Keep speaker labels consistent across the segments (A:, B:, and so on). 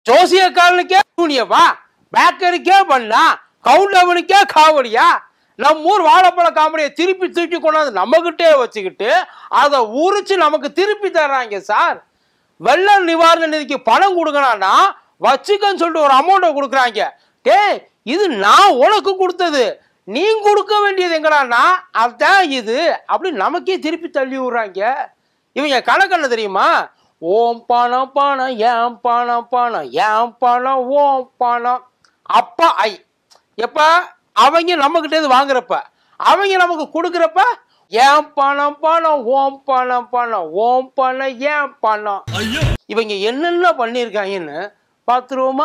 A: ஜோசியக்காரனுக்கே சூனியவா, பேக்கருக்கே பண்ணா, கவுண்டவனுக்கே காவடியா? நம்ம ஊர் வாழைப்பழ காமெடியை திருப்பி தூக்கி கொண்டாந்து நம்மகிட்டே வச்சுக்கிட்டு அதை உரிச்சு நமக்கு திருப்பி தர்றாங்க சார். வெள்ள நிவாரண நிதிக்கு பணம் கொடுக்கணும்னா வச்சுக்கன்னு சொல்லிட்டு ஒரு அமௌண்ட்டை கொடுக்குறாங்க. டே, இது நான் உனக்கு கொடுத்தது, நீ கொடுக்க வேண்டியது எங்கடான்னா அதான் இது அப்படி நமக்கே திருப்பி தள்ளி விடுறாங்க. இவங்க கணக்கு தெரியுமா? ஓம் பணம் பணம் ஏன் பணம் பணம் ஏன் பணம் ஓம் பணம் அப்பா ஐ. எப்ப அவங்க நம்ம கிட்ட வாங்குறப்ப, அவங்க நமக்கு கொடுக்குறப்ப ஏன் பணம் பணம் ஓம் பணம் பணம் ஓம் பணம் ஏன் பணம். இவங்க என்னென்ன பண்ணியிருக்காங்கன்னு பார்த்துருவோமா?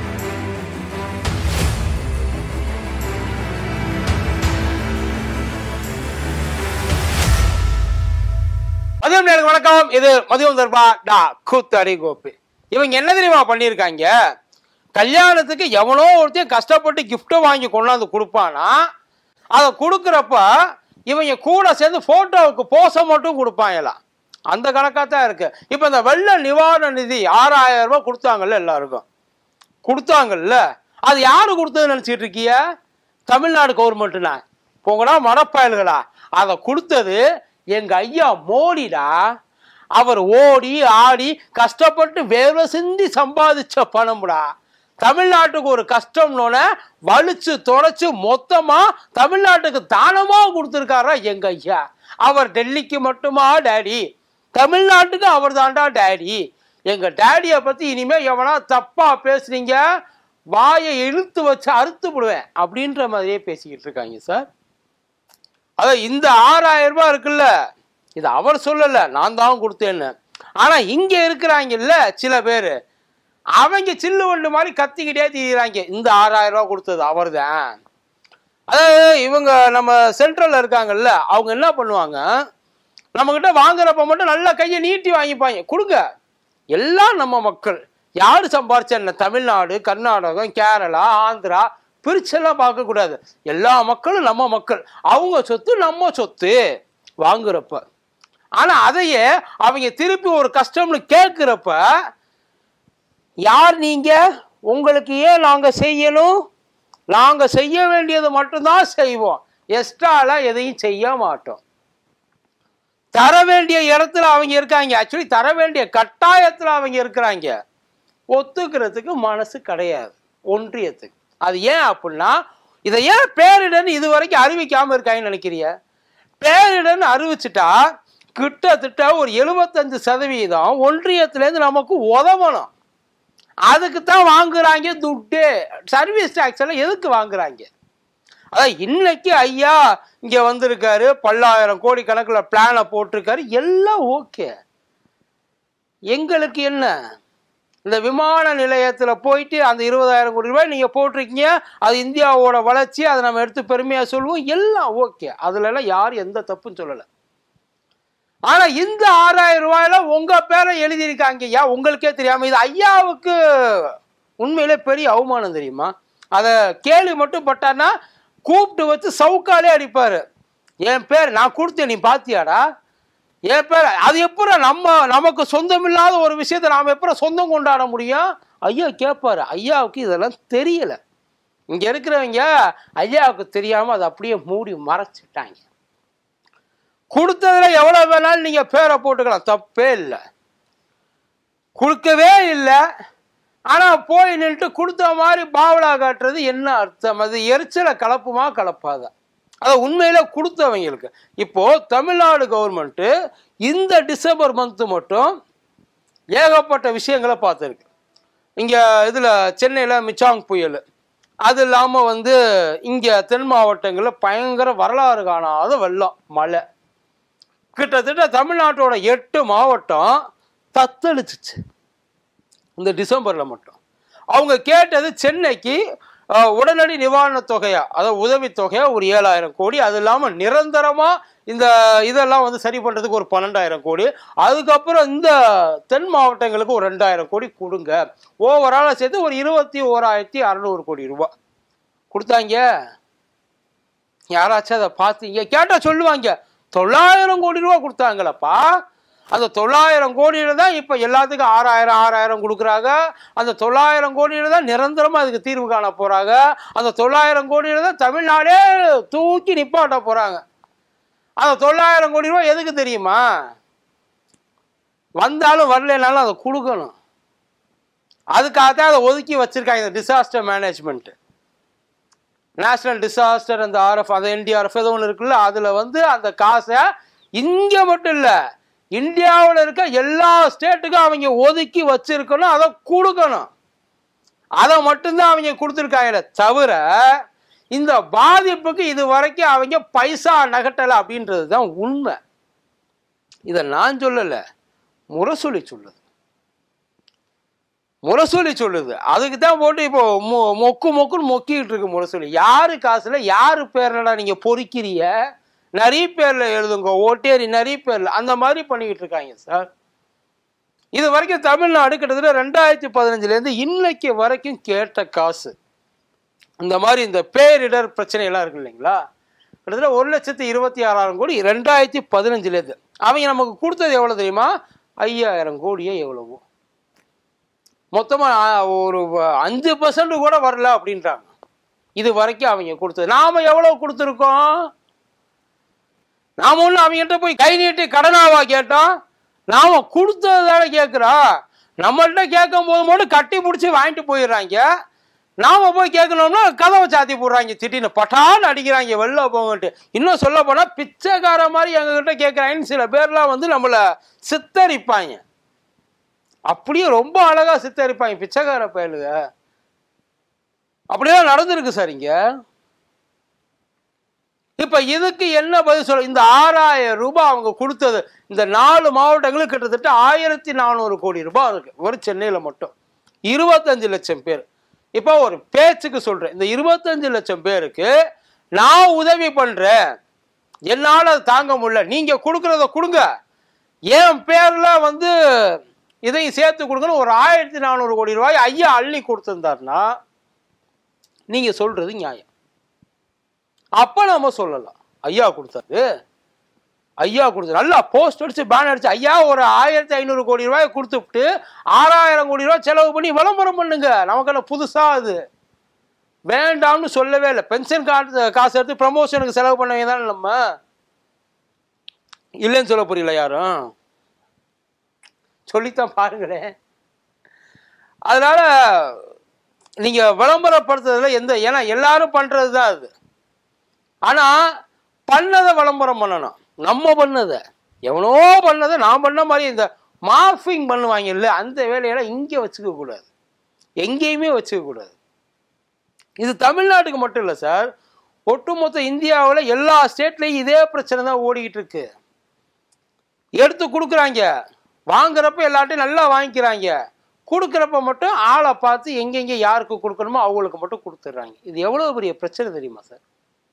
A: மதியம் நேரம் வணக்கம். இது மதியம் தர்பா டா கூத்தடி கோப்பி. இவங்க என்ன தெரியுமா பண்ணியிருக்காங்க? கல்யாணத்துக்கு எவனோ ஒருத்தையும் கஷ்டப்பட்டு கிஃப்டை வாங்கி கொண்டாந்து கொடுப்பானா, அதை கொடுக்குறப்ப இவங்க கூட சேர்ந்து போட்டோவுக்கு போச மட்டும் கொடுப்பாங்களாம். அந்த கணக்காக தான் இருக்கு. இப்போ இந்த வெள்ள நிவாரண நிதி 6000 ரூபாய் கொடுத்தாங்கல்ல, எல்லாருக்கும் கொடுத்தாங்கல்ல, அது யாரு கொடுத்ததுன்னு நினச்சிட்டு இருக்கிய? தமிழ்நாடு கவர்மெண்ட்டுனா போங்கடா மரப்பயல்களா. அதை கொடுத்தது எங்க ஐயா மோடிடா. அவர் ஓடி ஆடி கஷ்டப்பட்டு வேலை சிந்தி சம்பாதிச்ச பணம்டா. தமிழ்நாட்டுக்கு ஒரு கஷ்டம்னோட வலிச்சு தொலைச்சு மொத்தமா தமிழ்நாட்டுக்கு தானமா கொடுத்துருக்காரா எங்க ஐயா. அவர் டெல்லிக்கு மட்டுமா டேடி, தமிழ்நாட்டுக்கு அவர் தாண்டா டேடி. எங்க டேடியை பத்தி இனிமே எவனா தப்பா பேசுறீங்க வாயை இழுத்து வச்சு அறுத்து விடுவேன் அப்படின்ற மாதிரியே பேசிக்கிட்டு இருக்காங்க சார். அதான் இந்த 6000 ரூபாய் இருக்குல்ல, இது அவர் சொல்லல, நான் தான் கொடுத்தேன்னு. ஆனா இங்க இருக்கிறாங்கல்ல சில பேரு, அவங்க சில்லு வண்டு மாதிரி கத்திக்கிட்டே திரிகிறாங்க இந்த 6000 ரூபாய் கொடுத்தது அவர் தான். அதாவது இவங்க நம்ம சென்ட்ரல்ல இருக்காங்கல்ல, அவங்க என்ன பண்ணுவாங்க, நம்ம கிட்ட வாங்குறப்ப மட்டும் நல்லா கையை நீட்டி வாங்கிப்பாங்க. கொடுங்க, எல்லாம் நம்ம மக்கள். யாரு சம்பாரிச்ச என்ன, தமிழ்நாடு கர்நாடகம் கேரளா ஆந்திரா பிரிச்செல்லாம் பார்க்கக்கூடாது. எல்லா மக்களும் நம்ம மக்கள், அவங்க சொத்து நம்ம சொத்து வாங்குறப்ப. ஆனா அதையே அவங்க திருப்பி ஒரு கஷ்டம்னு கேட்கிறப்ப, யார் நீங்க, உங்களுக்கு ஏன் நாங்க செய்யணும், நாங்க செய்ய வேண்டியது மட்டும்தான் செய்வோம், எக்ஸ்ட்ராலாம் எதையும் செய்ய மாட்டோம். தர வேண்டிய இடத்துல அவங்க இருக்காங்க, ஆக்சுவலி தர வேண்டிய கட்டாயத்துல அவங்க இருக்கிறாங்க. ஒத்துக்கிறதுக்கு மனசு கிடையாது ஒன்றியத்துக்கு. அது ஏன் அப்படின்னா, இதை ஏன் பேரிடர்னு இது வரைக்கும் அறிவிக்காம இருக்காங்கன்னு நினைக்கிறிய? பேரிடர்னு அறிவிச்சுட்டா கிட்டத்தட்ட ஒரு 75% ஒன்றியத்திலேருந்து நமக்கு உதவணும். அதுக்கு தான் வாங்குறாங்க துட்டு. சர்வீஸ் டாக்ஸ் எல்லாம் எதுக்கு வாங்குறாங்க? அதான் இன்னைக்கு ஐயா இங்க வந்திருக்காரு, பல்லாயிரம் கோடி கணக்கில் பிளானை போட்டிருக்காரு, எல்லாம் ஓகே. எங்களுக்கு என்ன, இந்த விமான நிலையத்தில் போயிட்டு அந்த 20,000 கோடி ரூபாய் நீங்க போட்டிருக்கீங்க, அது இந்தியாவோட வளர்ச்சி, அதை நம்ம எடுத்து பெருமையா சொல்லுவோம், எல்லாம் ஓகே. அதுல எல்லாம் யாரும் எந்த தப்புன்னு சொல்லலை. ஆனா இந்த 6000 ரூபாயில உங்க பேரை எழுதியிருக்காங்க ஐயா, உங்களுக்கே தெரியாம. இது ஐயாவுக்கு உண்மையிலே பெரிய அவமானம் தெரியுமா? அதை கேள்வி மட்டும் பட்டான்னா கூப்பிட்டு வச்சு சவுக்காலே அடிப்பாரு. என் பேர் நான் கொடுத்தேன், நீ பாத்தியாடா என் பேர். அது எப்போ நமக்கு சொந்தம் இல்லாத ஒரு விஷயத்தை நாம எப்போ சொந்தம் கொண்டாட முடியும்? ஐயா கேட்பாரு. ஐயாவுக்கு இதெல்லாம் தெரியல. இங்க இருக்கிறவங்க ஐயாவுக்கு தெரியாம அதை அப்படியே மூடி மறைச்சிட்டாங்க. கொடுத்ததுல எவ்வளவு வேணாலும் நீங்க பேரை போட்டுக்கலாம், தப்பே இல்லை. கொடுக்கவே இல்லை, ஆனா போய் நின்று கொடுத்த மாதிரி பாவலா காட்டுறது என்ன அர்த்தம்? அது எரிச்சலை கலப்புமா கலப்பாத? அதை உண்மையில கொடுத்தவங்களுக்கு. இப்போ தமிழ்நாடு கவர்மெண்ட் இந்த டிசம்பர் மந்த் மட்டும் ஏகப்பட்ட விஷயங்களை பார்த்துருக்கு. இங்க இதுல சென்னையில மிச்சாங் புயல், அது இல்லாம இங்க தென் மாவட்டங்களில் பயங்கர வரலாறு காணாத வெள்ளம் மழை. கிட்டத்தட்ட தமிழ்நாட்டோட 8 மாவட்டம் தத்தளிச்சிச்சு இந்த டிசம்பர்ல மட்டும். அவங்க கேட்டது சென்னைக்கு உடனடி நிவாரண தொகையா, அதாவது உதவி தொகையா ஒரு 7000 கோடி. அது இல்லாம நிரந்தரமா இந்த இதெல்லாம் சரி பண்றதுக்கு ஒரு 12,000 கோடி. அதுக்கப்புறம் இந்த தென் மாவட்டங்களுக்கு ஒரு 2000 கோடி கொடுங்க. ஓவராலா சேர்த்து ஒரு 21,600 கோடி ரூபாய் கொடுத்தாங்க. யாராச்சும் அதை பார்த்தீங்க கேட்டா சொல்லுவாங்க 900 கோடி ரூபாய் கொடுத்தாங்களப்பா. அந்த 900 கோடியில தான் இப்போ எல்லாத்துக்கும் 6000 கொடுக்குறாங்க. அந்த 900 கோடியில தான் நிரந்தரமாக அதுக்கு தீர்வு காண போகிறாங்க. அந்த 900 கோடியில தான் தமிழ்நாடே தூக்கி நிப்பாட்ட போகிறாங்க. அந்த 900 கோடி ரூபாய் எதுக்கு தெரியுமா? வந்தாலும் வரலனாலும் அதை கொடுக்கணும். அதுக்காகத்தான் அதை ஒதுக்கி வச்சிருக்காங்க. இந்த டிசாஸ்டர் மேனேஜ்மெண்ட், நேஷனல் டிசாஸ்டர், அந்த அந்த NDRF ஏதோ ஒன்று இருக்குல்ல, அதில் அந்த காசை இங்கே மட்டும் இல்லை, இந்தியாவில் இருக்க எல்லா ஸ்டேட்டுக்கும் அவங்க ஒதுக்கி வச்சிருக்கணும், அதை கொடுக்கணும். அதை மட்டும்தான் அவங்க கொடுத்துருக்காங்க. தவிர இந்த பாதிப்புக்கு இது வரைக்கும் அவங்க பைசா நகட்டலை அப்படின்றது தான் உண்மை. இதை நான் சொல்லலை, முரசொலி சொல்லுது. முரசொலி சொல்லுது. அதுக்கு தான் போட்டு இப்போ மொக்குன்னு மொக்கிட்டு இருக்கு முரசொலி. யாரு காசுல யாரு பேர்லடா நீங்க பொறிக்கிறிய? நிறைய பேர்ல எழுதுங்க, ஓட்டேரி நிறைய பேர்ல அந்த மாதிரி பண்ணிக்கிட்டு இருக்காங்க சார். இது வரைக்கும் தமிழ்நாடு கிட்டத்தட்ட 2015 இன்னைக்கு வரைக்கும் கேட்ட காசு இந்த மாதிரி இந்த பேரிடர் பிரச்சனை எல்லாம் இருக்கு இல்லைங்களா, கிட்டத்தட்ட 1,26,000 கோடி 2015 அவங்க நமக்கு கொடுத்தது எவ்வளவு தெரியுமா? 5,000 கோடியே எவ்வளவோ. மொத்தமா ஒரு 5% கூட வரல அப்படின்றாங்க. இது வரைக்கும் அவங்க கொடுத்தது. நாம எவ்வளவு கொடுத்துருக்கோம்? நாம ஒண்ணு அவங்ககிட்ட போய் கை நீட்டி கடனாவா கேட்டோம்? நாம கொடுத்ததால கேட்கிறோம். நம்மள்கிட்ட கேட்கும் போது மட்டும் கட்டி பிடிச்சி வாங்கிட்டு போயிடுறாங்க. நாம போய் கேட்கணும்னா கதவை சாத்தி போடுறாங்க, திட்டின்னு பட்டான்னு அடிக்கிறாங்க, வெளில போங்கட்டு. இன்னும் சொல்ல போனா பிச்சைக்கார மாதிரி எங்ககிட்ட கேட்கறாங்கன்னு சில பேர்லாம் நம்மள சித்தரிப்பாங்க. அப்படியே ரொம்ப அழகா சித்தரிப்பாங்க பிச்சைக்கார பயலுக. அப்படியே நடந்திருக்கு சார் இங்க. இப்ப இதுக்கு என்ன பதில் சொல்ல? இந்த 6,000 ரூபாய் அவங்க கொடுத்தது இந்த 4 மாவட்டங்களுக்கு கிட்டத்தட்ட 1,400 கோடி ரூபாய் இருக்கு. ஒரு சென்னையில மட்டும் 25 லட்சம் பேர். இப்ப ஒரு பேச்சுக்கு சொல்றேன், இந்த 25 லட்சம் பேருக்கு நான் உதவி பண்றேன், என்னால அது தாங்க முடியல, நீங்க கொடுக்கறத கொடுங்க, என் பேர்ல இதையும் சேர்த்து கொடுக்கணும், ஒரு 1,400 கோடி ரூபாய் ஐயா அள்ளி கொடுத்திருந்தாருன்னா நீங்க சொல்றது நியாயம். அப்ப நம்ம சொல்லலாம், ஐயா கொடுத்தாரு, ஐயா கொடுத்தாரு, நல்லா போஸ்ட் அடிச்சு பேனர் அடிச்சு ஐயா ஒரு 1,500 கோடி ரூபாய் கொடுத்துட்டு 6,000 கோடி ரூபாய் செலவு பண்ணி விளம்பரம் பண்ணுங்க. நமக்கு என்ன புதுசா அது வேண்டாம்னு சொல்லவே இல்லை. பென்ஷன் காசு எடுத்து ப்ரமோஷனுக்கு செலவு பண்ணவங்க தானே நம்ம, இல்லைன்னு சொல்ல புரியல யாரும், சொல்லித்தான் பாருங்களேன். அதனால நீங்க விளம்பரப்படுத்துறதுல ஏன்னா எல்லாரும் பண்றதுதான் அது. ஆனா பண்ணதை விளம்பரம் பண்ணணும். நம்ம பண்ணதை, எவனோ பண்ணதை நான் பண்ண மாதிரி இந்த மார்பிங் பண்ணுவாங்க இல்லை, அந்த வேலையெல்லாம் இங்கே வச்சுக்க கூடாது, எங்கேயுமே வச்சுக்க கூடாது. இது தமிழ்நாட்டுக்கு மட்டும் இல்லை சார், ஒட்டுமொத்த இந்தியாவில் எல்லா ஸ்டேட்லையும் இதே பிரச்சனை தான் ஓடிக்கிட்டு இருக்கு. எடுத்து கொடுக்குறாங்க, வாங்குறப்ப எல்லாத்தையும் நல்லா வாங்கிக்கிறாங்க, கொடுக்குறப்ப மட்டும் ஆளை பார்த்து எங்கெங்கே யாருக்கு கொடுக்கணுமோ அவங்களுக்கு மட்டும் கொடுத்துட்றாங்க. இது எவ்வளோ பெரிய பிரச்சனை தெரியுமா சார்?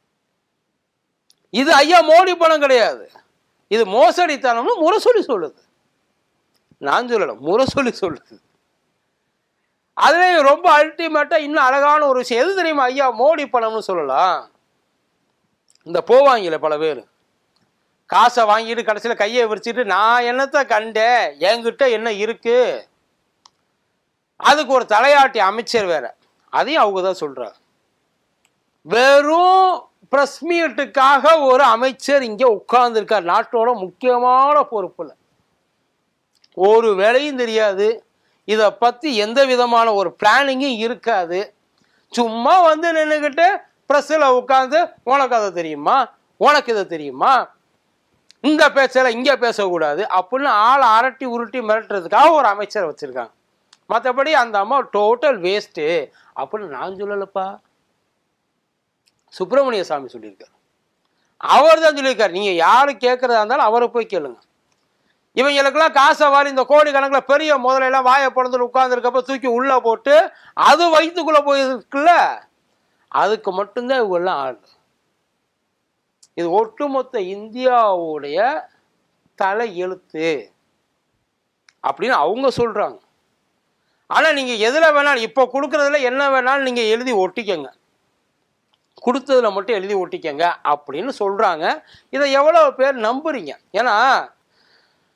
A: இது ஐயா மோடி பணம் கிடையாது, இது மோசடித்தனம்னு முரசொலி சொல்லுது. நான் சொல்லல, முரசொலி சொல்லுது. அதுலேயும் ரொம்ப அல்டிமேட்டா இன்னும் அழகான ஒரு விஷயம் எது தெரியுமா? ஐயா மோடி பணம்னு சொல்லலாம். இந்த போவாங்கல பல பேர் காசை வாங்கிட்டு கடைசியில் கையை விரிச்சிட்டு நான் என்னத்தை கண்டேன், என்கிட்ட என்ன இருக்கு, அதுக்கு ஒரு தலையாட்டி அமைச்சர் வேற, அதையும் அவங்க தான் சொல்றாங்க. வெறும் பிரஸ் மீட்டுக்காக ஒரு அமைச்சர் இங்க உட்கார்ந்துருக்கார், நாட்டோட முக்கியமான பொறுப்புல, ஒரு வேலையும் தெரியாது, இதை பத்தி எந்த விதமான ஒரு பிளானிங்கும் இருக்காது. சும்மா நின்றுக்கிட்டு பிரஸ்ல உட்கார்ந்து உனக்கு அதை தெரியுமா, உனக்கு இதை தெரியுமா, இந்த பேச்செல்லாம் இங்க பேசக்கூடாது அப்படின்னு ஆளை அரட்டி உருட்டி மிரட்டுறதுக்காக ஒரு அமைச்சர் வச்சிருக்காங்க. மற்றபடி அந்த அம்மா டோட்டல் வேஸ்ட்டு அப்படின்னு நான் சொல்லலப்பா, சுப்பிரமணிய சாமி சொல்லியிருக்காரு. அவர் தான் சொல்லியிருக்காரு. நீங்க யாரு கேட்கறதா இருந்தாலும் அவரை போய் கேளுங்க. இவங்களுக்கெல்லாம் காசை வாரி இந்த கோடி கணக்கில் பெரிய முதலையெல்லாம் வாயை பிறந்து உட்கார்ந்துருக்கப்ப தூக்கி உள்ள போட்டு அது வயிற்றுக்குள்ள போயிருக்குல்ல, அதுக்கு மட்டும்தான் இவங்கெல்லாம் ஆளு. இது ஒட்டுமொத்த இந்தியாவுடைய தலை எழுத்து அப்படின்னு அவங்க சொல்றாங்க. ஆனா நீங்க எதுல வேணாலும் இப்ப கொடுக்கறதுல என்ன வேணாலும் நீங்க எழுதி ஒட்டிக்கங்க, கொடுத்ததுல மட்டும் எழுதி ஒட்டிக்கங்க அப்படின்னு சொல்றாங்க. இதை எவ்வளவு பேர் நம்புறீங்க? ஏன்னா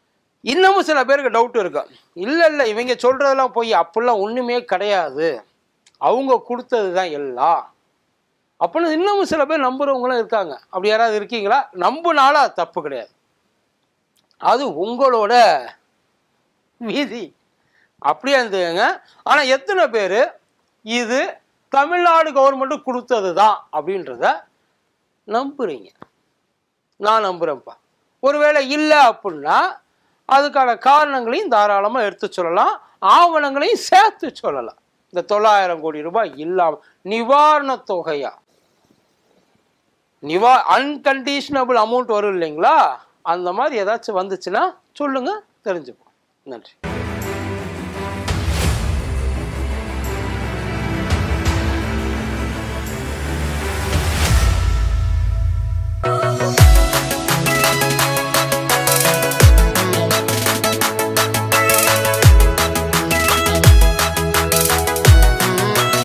A: இன்னமும் சில பேருக்கு டவுட் இருக்கு. இல்லை இவங்க சொல்றதெல்லாம் போய் அப்படிலாம் ஒண்ணுமே கிடையாது, அவங்க கொடுத்தது தான் எல்லாம் அப்படின்னு இன்னமும் சில பேர் நம்புறவங்களும் இருக்காங்க. அப்படி யாராவது இருக்கீங்களா? நம்புனாலும் அது தப்பு கிடையாது, அது உங்களோட விதி. அப்படியே இருந்துங்க. ஆனா எத்தனை பேர் இது தமிழ்நாடு கவர்மெண்ட் கொடுத்தது தான் அப்படின்றத நம்புறீங்க? நான் நம்புறேன்ப்பா. ஒருவேளை இல்லை அப்படின்னா அதுக்கான காரணங்களையும் தாராளமா எடுத்து சொல்லலாம், ஆவணங்களையும் சேர்த்து சொல்லலாம். இந்த 900 கோடி ரூபாய் இல்லாம நிவாரண தொகையா, அன்கண்டிஷனபிள் அமௌண்ட் வரும் இல்லைங்களா, அந்த மாதிரி ஏதாச்சும் வந்துச்சுன்னா சொல்லுங்க, தெரிஞ்சுப்போம். நன்றி.